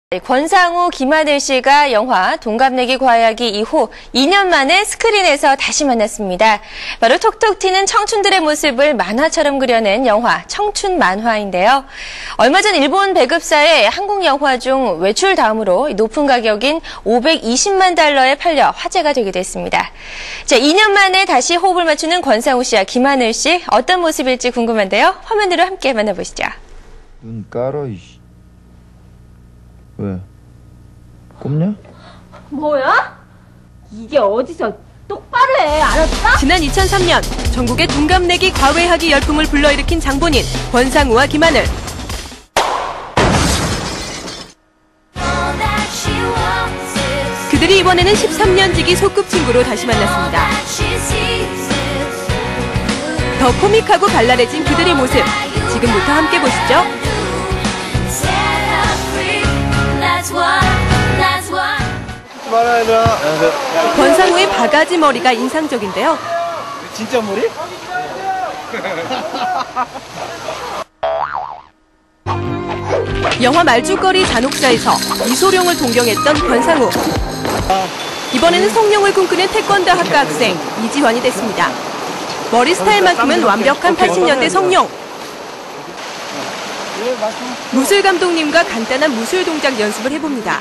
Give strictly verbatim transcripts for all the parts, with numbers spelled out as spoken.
권상우, 김하늘 씨가 영화 동갑내기 과외하기 이후 이 년 만에 스크린에서 다시 만났습니다. 바로 톡톡 튀는 청춘들의 모습을 만화처럼 그려낸 영화 청춘 만화인데요. 얼마 전 일본 배급사의 한국 영화 중 외출 다음으로 높은 가격인 오백이십만 달러에 팔려 화제가 되기도 했습니다. 자, 이 년 만에 다시 호흡을 맞추는 권상우 씨와 김하늘 씨, 어떤 모습일지 궁금한데요. 화면으로 함께 만나보시죠. 눈 깔어, 이씨. 왜? 꼽냐? 뭐야? 이게 어디서 똑바로 해, 알았어? 지난 이천삼 년 전국의 동갑내기 과외하기 열풍을 불러일으킨 장본인 권상우와 김하늘. 그들이 이번에는 십삼 년 지기 소꿉친구로 다시 만났습니다. 더 코믹하고 발랄해진 그들의 모습, 지금부터 함께 보시죠. 권상우의 바가지 머리가 인상적인데요. 진짜 머리? 영화 말죽거리 잔혹사에서 이소룡을 동경했던 권상우. 이번에는 성룡을 꿈꾸는 태권도 학과 학생 이지환이 됐습니다. 머리 스타일만큼은 완벽한 팔십 년대 성룡. 무술 감독님과 간단한 무술 동작 연습을 해봅니다.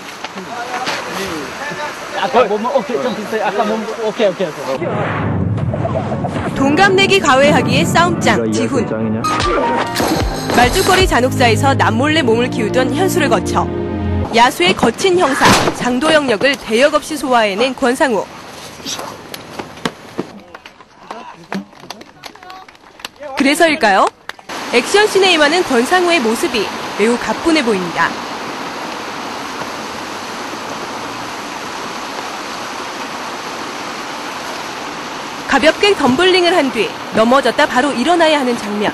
아까 몸 오케이 좀 비슷해. 아까 몸 오케이 오케이 오케이. 동갑내기 과외하기의 싸움짱 지훈. 말죽거리 잔혹사에서 남몰래 몸을 키우던 현수를 거쳐 야수의 거친 형사 장도영 역을 대역 없이 소화해낸 권상우. 그래서일까요? 액션씬에 임하는 권상우의 모습이 매우 가뿐해 보입니다. 가볍게 덤블링을 한 뒤 넘어졌다 바로 일어나야 하는 장면.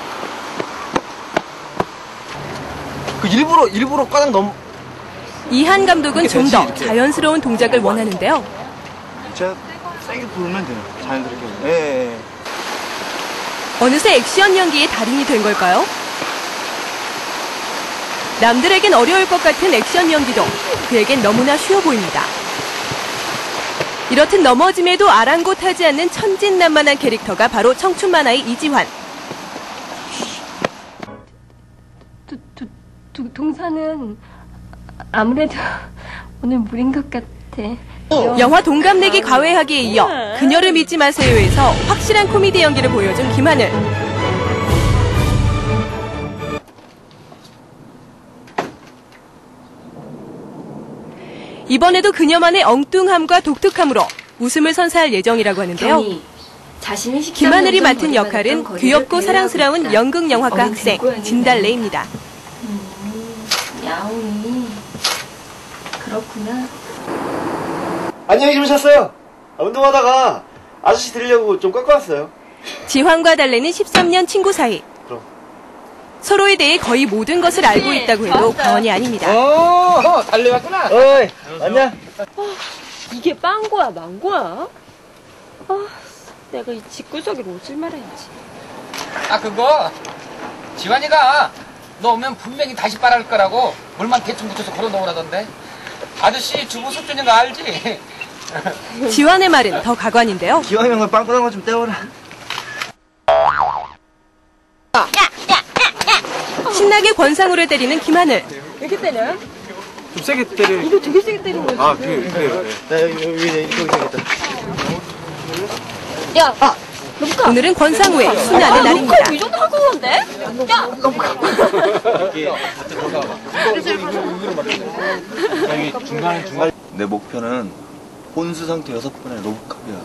그 일부러 일부러 까닥 넘. 이한 감독은 좀 더 자연스러운 동작을 원하는데요. 제가 세게 부르면 돼요. 자연스럽게. 예, 예, 예. 어느새 액션 연기의 달인이 된 걸까요? 남들에겐 어려울 것 같은 액션 연기도 그에겐 너무나 쉬워 보입니다. 이렇듯 넘어짐에도 아랑곳하지 않는 천진난만한 캐릭터가 바로 청춘 만화의 이지환. 도, 도, 도, 동사는 아무래도 오늘 무린 것 같아. 영화 동갑내기 과외하기에 이어 그녀를 믿지 마세요에서 확실한 코미디 연기를 보여준 김하늘. 이번에도 그녀만의 엉뚱함과 독특함으로 웃음을 선사할 예정이라고 하는데요. 김하늘이 맡은 역할은 귀엽고 사랑스러운 연극영화과 학생 진달래입니다. 음, 야옹이 그렇구나. 안녕히 주무셨어요. 운동하다가 아저씨 들으려고 좀 깎고 왔어요. 지환과 달래는 십삼 년 친구 사이. 그럼. 서로에 대해 거의 모든 것을 알고 있다고 해도 과언이 아닙니다. 어, 달래 왔구나. 어이, 안녕. 어, 이게 빵거야, 망고야? 아, 내가 이 집구석에 옷을 말아야지. 아 그거 지환이가 너 오면 분명히 다시 빨아올 거라고 물만 대충 묻혀서 걸어 놓으라던데. 아저씨 주부 숙주인 거 알지? 지환의 말은 더 가관인데요. 기왕이면 그 빵꾸난 거 좀 떼어라. 신나게 권상우를 때리는 김하늘. 이렇게 때려? 좀 세게 때려. 이거 되게 세게 때리는 거지. 아, 그래, 그래. 나 여기, 여기, 여기, 여기 있겠다. 야, 아, 로브카. 오늘은 권상우의 순환의 날입니다. 로브카 이 정도 갖고 오는데? 야! 내 목표는 혼수 상태 여섯 번의 로브캅이야.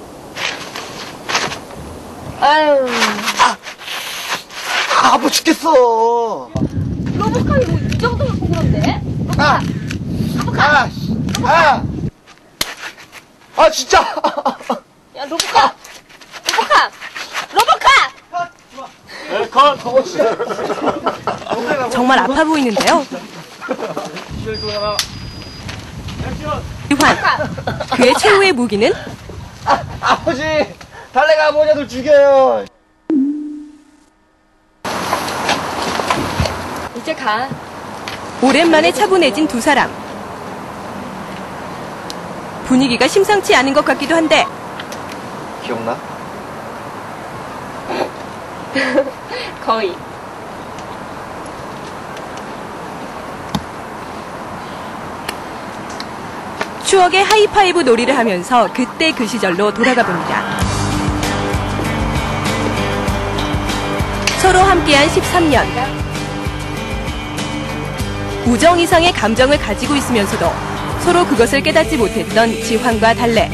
아유. 아! 아, 아파 죽겠어! 로브카 이거 이 정도 갖고 오는데? 아! 아! 아! 아, 진짜! 야, 로브카! 로브카! 로브카! 정말 아파 보이는데요. 이환, 그의 최후의 무기는? 아, 아버지! 달래가 아버지들 죽여요! 이제 가. 오랜만에 차분해진 두 사람. 분위기가 심상치 않은 것 같기도 한데 기억나? 거의. 추억의 하이파이브 놀이를 하면서 그때 그 시절로 돌아가 봅니다. 서로 함께한 십삼 년. 우정 이상의 감정을 가지고 있으면서도 서로 그것을 깨닫지 못했던 지환과 달래.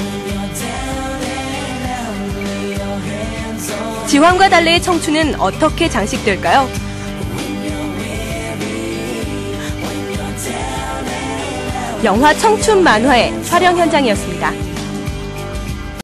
지환과 달래의 청춘은 어떻게 장식될까요? 영화 청춘 만화의 촬영 현장이었습니다.